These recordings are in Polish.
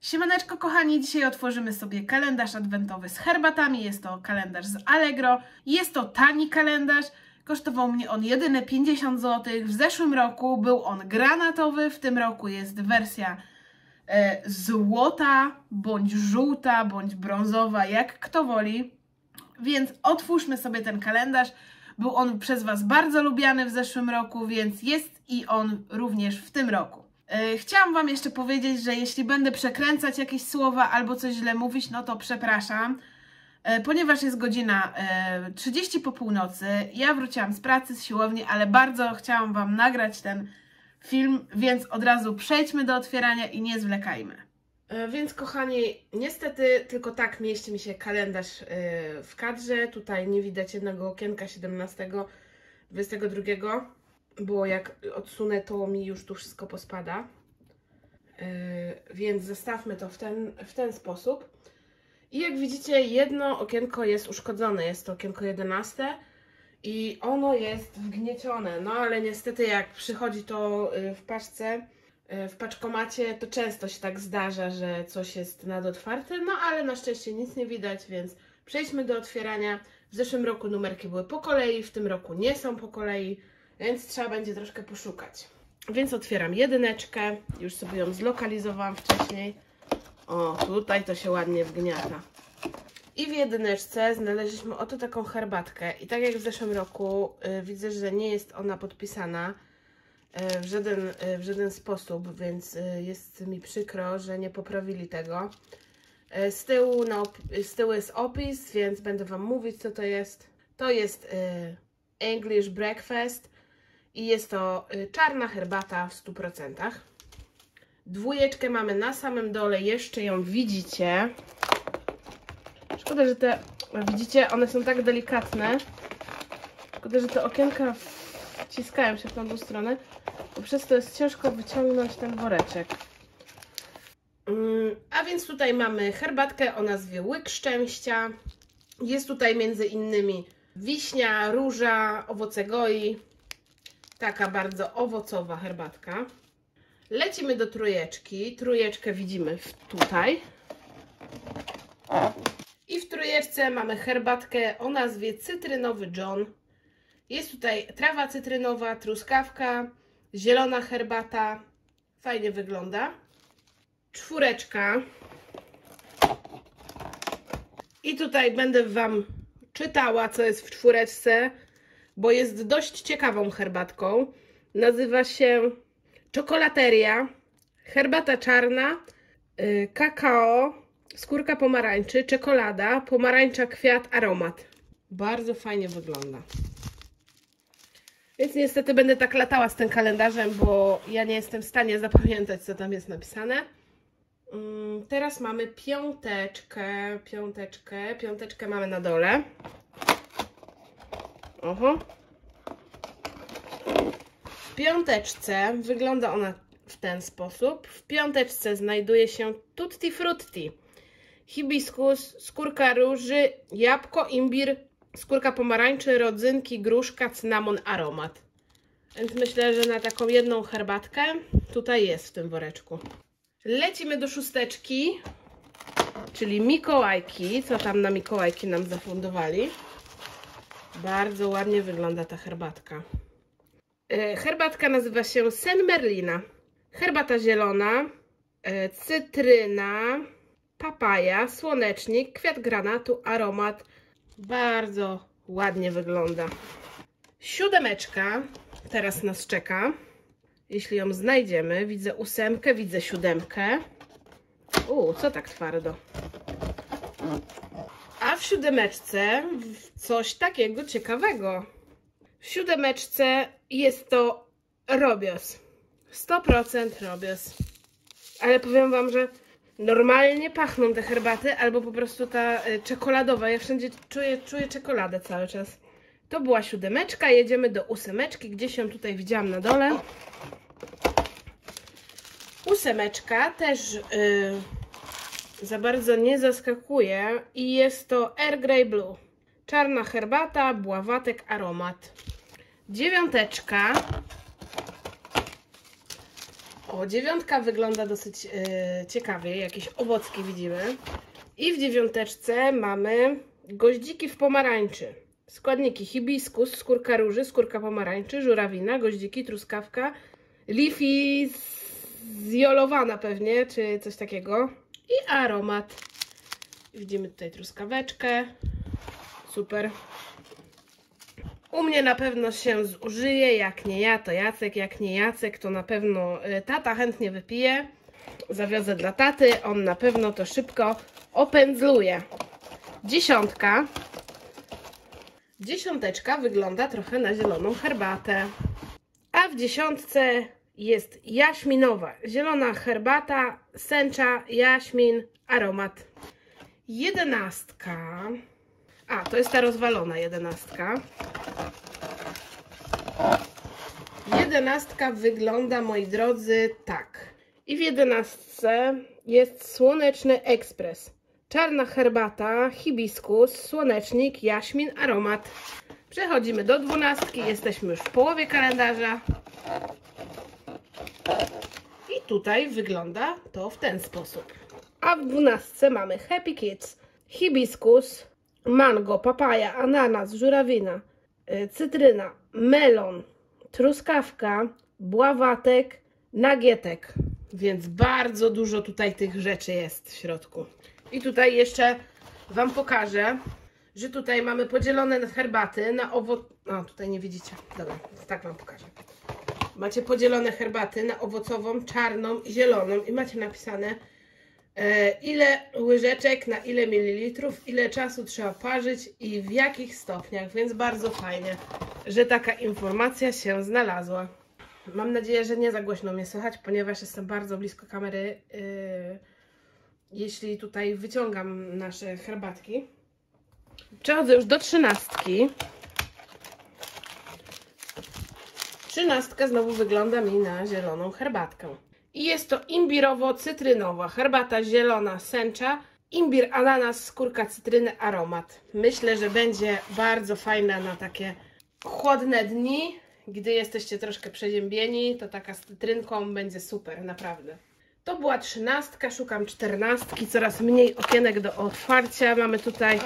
Siemaneczko kochani, dzisiaj otworzymy sobie kalendarz adwentowy z herbatami. Jest to kalendarz z Allegro. Jest to tani kalendarz. Kosztował mnie on jedyne 50 zł. W zeszłym roku był on granatowy. W tym roku jest wersja złota, bądź żółta, bądź brązowa, jak kto woli. Więc otwórzmy sobie ten kalendarz. Był on przez Was bardzo lubiany w zeszłym roku, więc jest i on również w tym roku. Chciałam Wam jeszcze powiedzieć, że jeśli będę przekręcać jakieś słowa albo coś źle mówić, no to przepraszam, ponieważ jest godzina 30 po północy, ja wróciłam z pracy, z siłowni, ale bardzo chciałam Wam nagrać ten film, więc od razu przejdźmy do otwierania i nie zwlekajmy. Więc kochani, niestety tylko tak mieści mi się kalendarz w kadrze. Tutaj nie widać jednego okienka 17, 22, bo jak odsunę, to mi już tu wszystko pospada. Więc zostawmy to w ten sposób. I jak widzicie, jedno okienko jest uszkodzone, jest to okienko 11 i ono jest wgniecione. No ale niestety jak przychodzi to w paczce, w paczkomacie, to często się tak zdarza, że coś jest nadotwarte, no ale na szczęście nic nie widać, więc przejdźmy do otwierania. W zeszłym roku numerki były po kolei, w tym roku nie są po kolei, więc trzeba będzie troszkę poszukać. Więc otwieram jedyneczkę, już sobie ją zlokalizowałam wcześniej. O, tutaj to się ładnie wgniata. I w jedyneczce znaleźliśmy oto taką herbatkę i tak jak w zeszłym roku widzę, że nie jest ona podpisana w żaden sposób, więc jest mi przykro, że nie poprawili tego. Z tyłu jest opis, więc będę Wam mówić, co to jest. To jest English Breakfast i jest to czarna herbata w 100%. Dwójeczkę mamy na samym dole, jeszcze ją widzicie. Szkoda, że te, widzicie, one są tak delikatne. Szkoda, że te okienka wciskają się w tą stronę, bo przez to jest ciężko wyciągnąć ten woreczek. A więc tutaj mamy herbatkę o nazwie Łyk Szczęścia. Jest tutaj między innymi wiśnia, róża, owoce goi. Taka bardzo owocowa herbatka. Lecimy do trójeczki. Trójeczkę widzimy tutaj. I w trójeczce mamy herbatkę o nazwie Cytrynowy John. Jest tutaj trawa cytrynowa, truskawka, zielona herbata. Fajnie wygląda. Czwóreczka. I tutaj będę Wam czytała, co jest w czwóreczce, bo jest dość ciekawą herbatką. Nazywa się Czokolateria, herbata czarna, kakao, skórka pomarańczy, czekolada, pomarańcza, kwiat, aromat. Bardzo fajnie wygląda. Więc niestety będę tak latała z tym kalendarzem, bo ja nie jestem w stanie zapamiętać, co tam jest napisane. Teraz mamy piąteczkę mamy na dole. Oho. W piąteczce wygląda ona w ten sposób. W piąteczce znajduje się tutti frutti, hibiskus, skórka róży, jabłko, imbir, skórka pomarańczy, rodzynki, gruszka, cynamon, aromat. Więc myślę, że na taką jedną herbatkę tutaj jest w tym woreczku. Lecimy do szósteczki, czyli Mikołajki. Co tam na Mikołajki nam zafundowali? Bardzo ładnie wygląda ta herbatka. Herbatka nazywa się Sen Merlina. Herbata zielona, cytryna, papaja, słonecznik, kwiat granatu, aromat. Bardzo ładnie wygląda. Siódemeczka teraz nas czeka. Jeśli ją znajdziemy, widzę ósemkę, widzę siódemkę. Co tak twardo. A w siódemeczce coś takiego ciekawego. W siódemeczce jest to Robios. 100% Robios. Ale powiem Wam, że normalnie pachną te herbaty, albo po prostu ta czekoladowa. Ja wszędzie czuję czekoladę cały czas. To była siódemeczka, jedziemy do ósemeczki, gdzieś ją tutaj widziałam na dole. Ósemeczka też za bardzo nie zaskakuje i jest to Earl Grey Blue. Czarna herbata, bławatek, aromat. Dziewiąteczka. O, 9 wygląda dosyć ciekawie, jakieś owocki widzimy. I w 9 mamy goździki w pomarańczy. Składniki: hibiskus, skórka róży, skórka pomarańczy, żurawina, goździki, truskawka, leafy zjolowana pewnie, czy coś takiego. I aromat. Widzimy tutaj truskaweczkę. Super. U mnie na pewno się zużyje, jak nie ja, to Jacek, jak nie Jacek, to na pewno tata chętnie wypije. Zawiozę dla taty, on na pewno to szybko opędzluje. 10. 10 wygląda trochę na zieloną herbatę. A w 10 jest jaśminowa, zielona herbata, sęcza, jaśmin, aromat. 11. A, to jest ta rozwalona 11. 11 wygląda, moi drodzy, tak. I w 11 jest słoneczny ekspres. Czarna herbata, hibiskus, słonecznik, jaśmin, aromat. Przechodzimy do 12. Jesteśmy już w połowie kalendarza. I tutaj wygląda to w ten sposób. A w 12 mamy Happy Kids, hibiskus, mango, papaja, ananas, żurawina, cytryna, melon, truskawka, bławatek, nagietek. Więc bardzo dużo tutaj tych rzeczy jest w środku. I tutaj jeszcze Wam pokażę, że tutaj mamy podzielone herbaty na O, tutaj nie widzicie. Dobra, tak Wam pokażę. Macie podzielone herbaty na owocową, czarną i zieloną i macie napisane ile łyżeczek na ile mililitrów, ile czasu trzeba parzyć i w jakich stopniach, więc bardzo fajnie, że taka informacja się znalazła. Mam nadzieję, że nie za głośno mnie słychać, ponieważ jestem bardzo blisko kamery, jeśli tutaj wyciągam nasze herbatki. Przechodzę już do 13. 13 znowu wygląda mi na zieloną herbatkę. I jest to imbirowo-cytrynowa, herbata zielona, sęcza, imbir, ananas, skórka cytryny, aromat. Myślę, że będzie bardzo fajna na takie chłodne dni, gdy jesteście troszkę przeziębieni, to taka z cytrynką będzie super, naprawdę. To była 13, szukam 14, coraz mniej okienek do otwarcia mamy tutaj.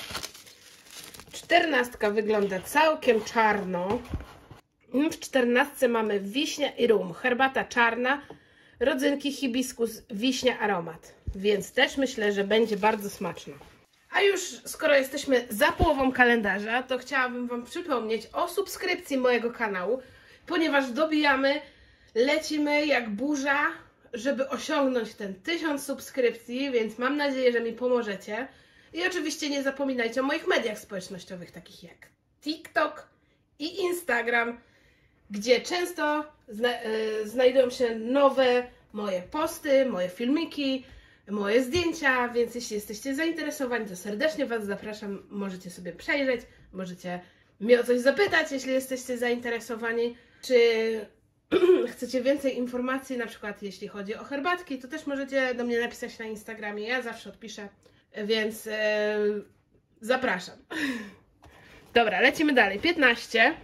14 wygląda całkiem czarno. W 14 mamy wiśnia i rum, herbata czarna, rodzynki, hibiskus, wiśnia, aromat. Więc też myślę, że będzie bardzo smaczna. A już skoro jesteśmy za połową kalendarza, to chciałabym Wam przypomnieć o subskrypcji mojego kanału, ponieważ dobijamy, lecimy jak burza, żeby osiągnąć ten 1000 subskrypcji, więc mam nadzieję, że mi pomożecie. I oczywiście nie zapominajcie o moich mediach społecznościowych, takich jak TikTok i Instagram, gdzie często znajdują się nowe moje posty, moje filmiki, moje zdjęcia, więc jeśli jesteście zainteresowani, to serdecznie Was zapraszam, możecie sobie przejrzeć, możecie mnie o coś zapytać, jeśli jesteście zainteresowani, czy chcecie więcej informacji, na przykład jeśli chodzi o herbatki, to też możecie do mnie napisać na Instagramie, ja zawsze odpiszę, więc zapraszam. Dobra, lecimy dalej. 15.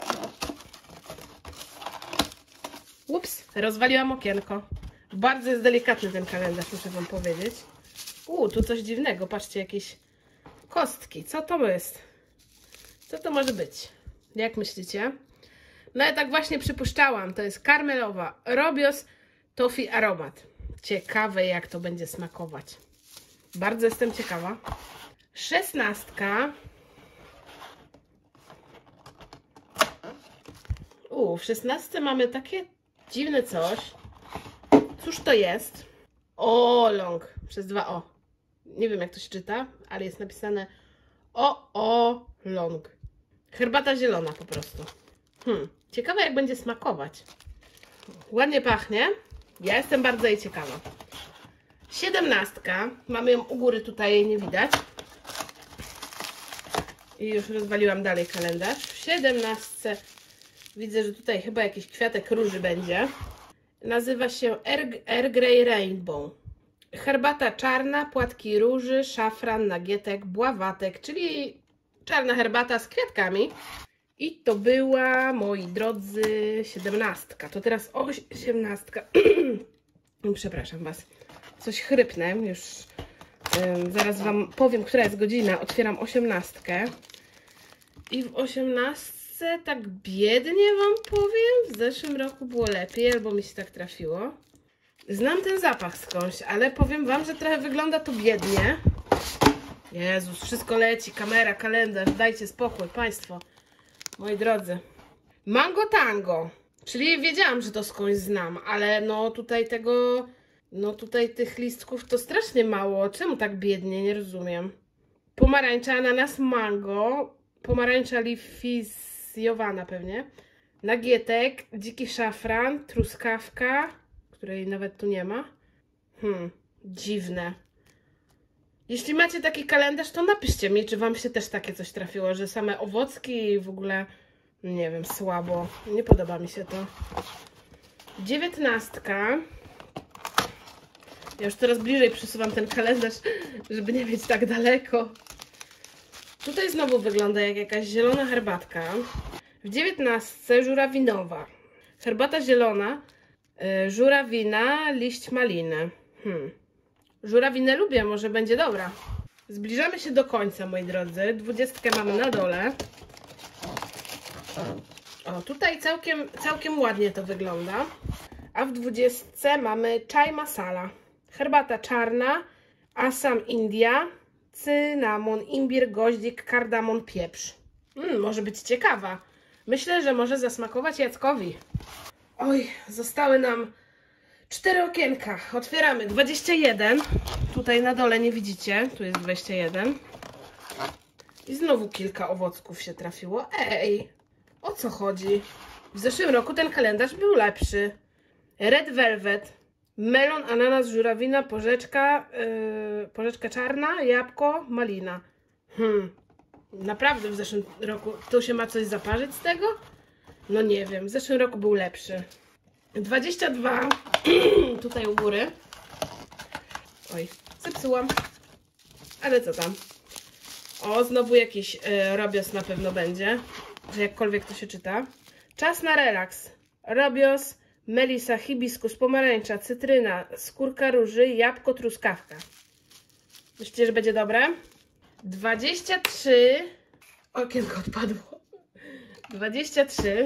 Ups, rozwaliłam okienko. Bardzo jest delikatny ten kalendarz, muszę Wam powiedzieć. Tu coś dziwnego, patrzcie, jakieś kostki. Co to jest? Co to może być? Jak myślicie? No ja tak właśnie przypuszczałam. To jest karmelowa Robios Toffee Aromat. Ciekawe, jak to będzie smakować. Bardzo jestem ciekawa. 16. W 16 mamy takie dziwne coś. Cóż to jest? Oolong przez 2 O. Nie wiem, jak to się czyta, ale jest napisane oolong. Herbata zielona po prostu. Ciekawe, jak będzie smakować. Ładnie pachnie. Ja jestem bardzo jej ciekawa. 17. Mamy ją u góry, tutaj jej nie widać. I już rozwaliłam dalej kalendarz. W 17 widzę, że tutaj chyba jakiś kwiatek róży będzie. Nazywa się Earl Grey Rainbow. Herbata czarna, płatki róży, szafran, nagietek, bławatek, czyli czarna herbata z kwiatkami. I to była, moi drodzy, 17. To teraz 18. Przepraszam Was. Coś chrypnę. Już zaraz Wam powiem, która jest godzina. Otwieram 18. I w 18 tak biednie Wam powiem. W zeszłym roku było lepiej, albo mi się tak trafiło. Znam ten zapach skądś, ale powiem Wam, że trochę wygląda to biednie. Jezus, wszystko leci. Kamera, kalendarz. Dajcie spokój, Państwo. Moi drodzy. Mango Tango. Czyli wiedziałam, że to skądś znam, ale no tutaj tego... No tutaj tych listków to strasznie mało. Czemu tak biednie? Nie rozumiem. Pomarańcza, ananas, mango. Pomarańcza lifizjowana pewnie. Nagietek, dziki szafran, truskawka, której nawet tu nie ma. Dziwne. Jeśli macie taki kalendarz, to napiszcie mi, czy Wam się też takie coś trafiło, że same owocki i w ogóle, nie wiem, słabo. Nie podoba mi się to. 19. Ja już coraz bliżej przesuwam ten kalendarz, żeby nie mieć tak daleko. Tutaj znowu wygląda jak jakaś zielona herbatka. W 19 żurawinowa. Herbata zielona, żurawina, liść maliny. Żurawinę lubię, może będzie dobra. Zbliżamy się do końca, moi drodzy. 20 mamy na dole. O, tutaj całkiem ładnie to wygląda. A w 20 mamy chai masala. Herbata czarna, Assam India, cynamon, imbir, goździk, kardamon, pieprz. Może być ciekawa. Myślę, że może zasmakować Jackowi. Oj, zostały nam 4 okienka. Otwieramy 21. Tutaj na dole nie widzicie. Tu jest 21. I znowu kilka owocków się trafiło. Ej, o co chodzi? W zeszłym roku ten kalendarz był lepszy. Red Velvet, melon, ananas, żurawina, porzeczka czarna, jabłko, malina. Naprawdę w zeszłym roku to się ma coś zaparzyć z tego? No nie wiem, w zeszłym roku był lepszy. 22, tutaj u góry. Oj, zepsułam. Ale co tam? O, znowu jakiś robios na pewno będzie, że jakkolwiek to się czyta. Czas na relaks. Robios, melisa, hibiskus, pomarańcza, cytryna, skórka róży, jabłko, truskawka. Myślicie, że będzie dobre? 23. Okienko odpadło. 23.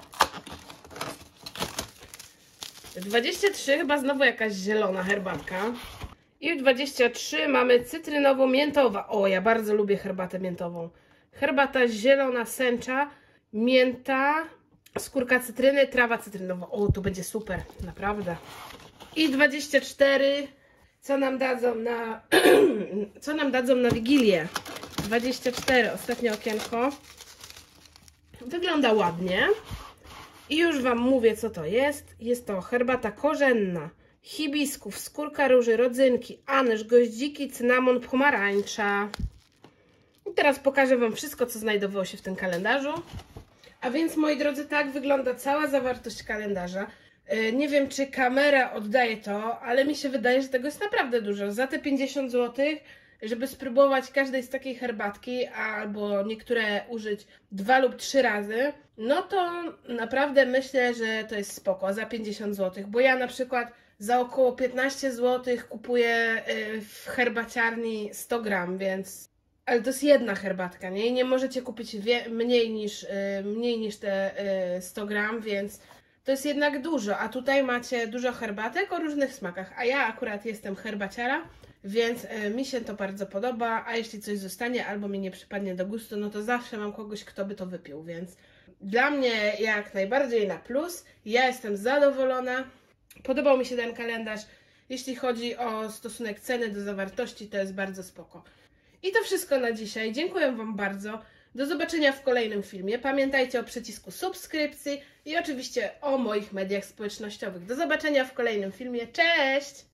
23 chyba znowu jakaś zielona herbatka. I w 23 mamy cytrynowo-miętowa. O, ja bardzo lubię herbatę miętową. Herbata zielona, sęcza, mięta, skórka cytryny, trawa cytrynowa. O, to będzie super, naprawdę. I 24. Co nam dadzą na co nam dadzą na Wigilię? 24, ostatnie okienko. Wygląda ładnie. I już Wam mówię, co to jest. Jest to herbata korzenna, hibisków, skórka róży, rodzynki, anyż, goździki, cynamon, pomarańcza. I teraz pokażę Wam wszystko, co znajdowało się w tym kalendarzu. A więc, moi drodzy, tak wygląda cała zawartość kalendarza. Nie wiem, czy kamera oddaje to, ale mi się wydaje, że tego jest naprawdę dużo. Za te 50 zł, żeby spróbować każdej z takiej herbatki, albo niektóre użyć 2 lub 3 razy, no to naprawdę myślę, że to jest spoko za 50 zł. Bo ja na przykład za około 15 zł kupuję w herbaciarni 100 gram, więc... Ale to jest jedna herbatka, nie? I nie możecie kupić mniej niż te 100 gram, więc to jest jednak dużo. A tutaj macie dużo herbatek o różnych smakach. A ja akurat jestem herbaciara, więc mi się to bardzo podoba. A jeśli coś zostanie albo mi nie przypadnie do gustu, no to zawsze mam kogoś, kto by to wypił. Więc dla mnie jak najbardziej na plus. Ja jestem zadowolona. Podobał mi się ten kalendarz. Jeśli chodzi o stosunek ceny do zawartości, to jest bardzo spoko. I to wszystko na dzisiaj. Dziękuję Wam bardzo. Do zobaczenia w kolejnym filmie. Pamiętajcie o przycisku subskrypcji i oczywiście o moich mediach społecznościowych. Do zobaczenia w kolejnym filmie. Cześć!